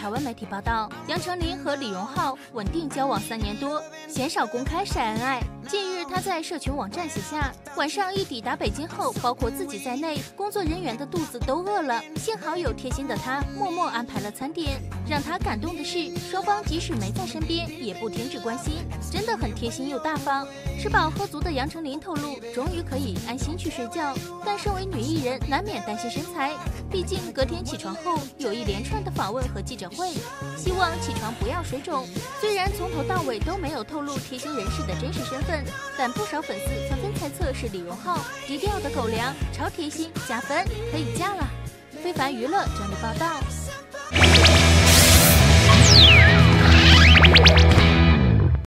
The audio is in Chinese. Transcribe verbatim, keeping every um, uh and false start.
台湾媒体报道，杨丞琳和李荣浩稳定交往三年多，鲜少公开晒恩爱。近日，他在社群网站写下，晚上一抵达北京后，包括自己在内，工作人员的肚子都饿了，幸好有贴心的他默默安排了餐点。让他感动的是，双方即使没在身边，也不停止关心，真的很贴心又大方。吃饱喝足的杨丞琳透露，终于可以安心去睡觉，但身为女艺人，难免担心身材，毕竟隔天起床后有一连串的访问和记者会，希望起床不要水肿。虽然从头到尾都没有透露贴心人士的真实身份，但不少粉丝纷纷猜测是李荣浩，低调的狗粮，超贴心，加分，可以嫁了。非凡娱乐整理报道。